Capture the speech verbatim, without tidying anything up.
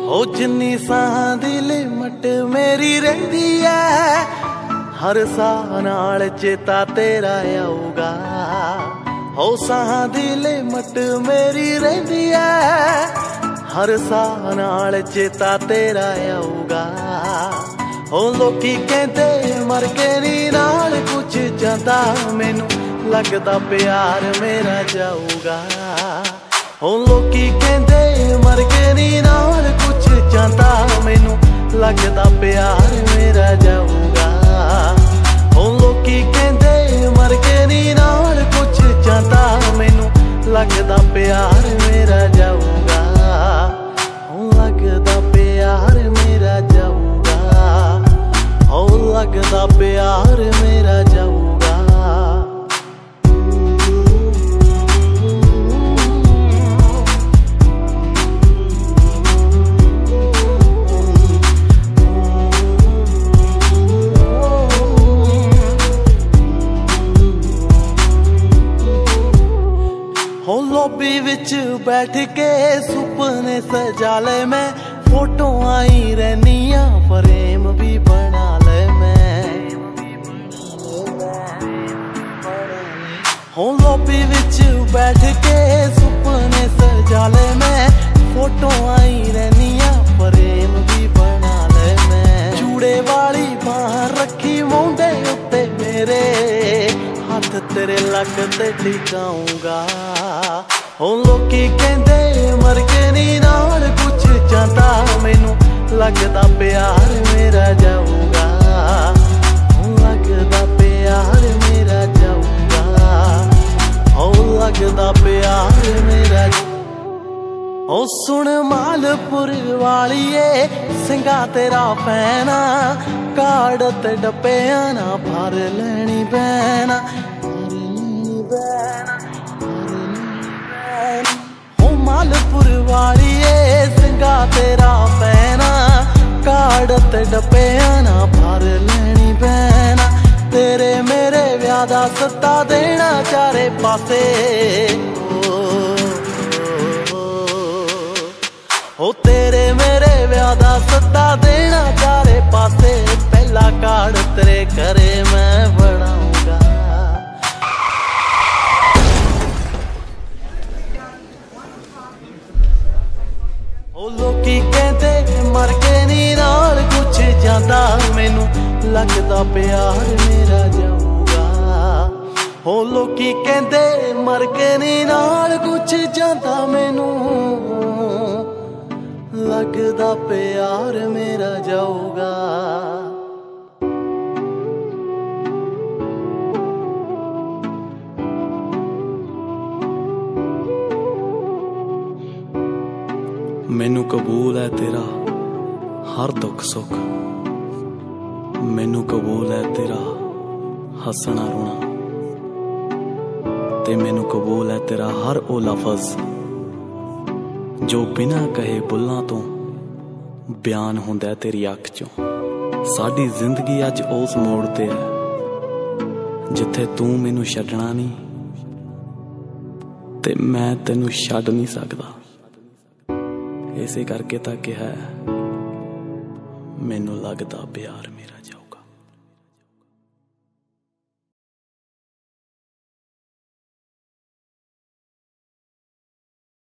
ओ जिन्नी साहां दी लिमट मेरी रहिंदी है, हर साह नाल चेता तेरा आऊगा। ओ साहां दी लिमट मेरी रहिंदी है, हर साह नाल चेता तेरा आऊगा। ओ लोकी कहंदे मर के नी नाल कुछ जांदा, मैनू लगदा प्यार मेरा जाऊगा। ओ लोकी कहंदे मर के नी नाल कुछ जांदा, मैनू लगदा प्यार मेरा जाऊगा। ओ लोकी कहंदे मर के नी नाल कुछ जांदा, मैनू लगदा प्यार मेरा जाऊगा। ओ लगदा प्यार मेरा जाऊगा, ओ लगदा प्यार मेरा जाऊगा। हो लोबी विच बैठ के सुपने सजा ले मैं, फोटो आई रहनिया फ्रेम भी बना ले मैं। हो लोबी विच बैठ के सुपने सजा ले मैं, फोटो आई रहनिया फ्रेम भी बना ले मैं। चूड़े वाली बांह रखी मुंडे उत्ते मेरे, हाथ तेरे लक ते टिकाऊंगा। ओ लोकी कहंदे मर के नी नाल कुछ जांदा, मैनू लगदा प्यार मेरा जाऊगा। ओ लगदा प्यार मेरा जाऊगा, ओ लगदा प्यार मेरा। ओ सुन मालपुर वालिए सिंगा तेरा पैना, काड़ ते डब्बियां ना भर लैनी बैना। ओ मालपुर वालिए सिंगा तेरा पैना, काड़ ते डब्बियां ना भर लैनी बैना। तेरे मेरे व्याह दा सत्ता देना चारे पासे, ओ तेरे मेरे व्याह दा सत्ता देना चारे पासे। पहला कार्ड तेरे घरे मैं बनाऊंगा। ओ लोकी कहंदे मर के नी नाल कुछ जांदा, मैनू लगदा प्यार मेरा जाऊगा। ओ लोकी कहंदे मर के नी नाल कुछ जांदा, मैनू लगदा प्यार मेरा जाऊगा। मैनू कबूल है तेरा हर दुख सुख, मैनू कबूल है तेरा हसना रोना, ते मैनू कबूल है तेरा हर ओ लफज जो बिना कहे बुल्लां तो बयान हुंदा तेरी अख चों। साडी जिंदगी अज उस मोड़ ते है जिथे तू मैनू छड्डना नहीं ते मैं तैनू छड्ड नहीं सकदा। इसे करके तां कहा मैनू लगदा प्यार मेरा।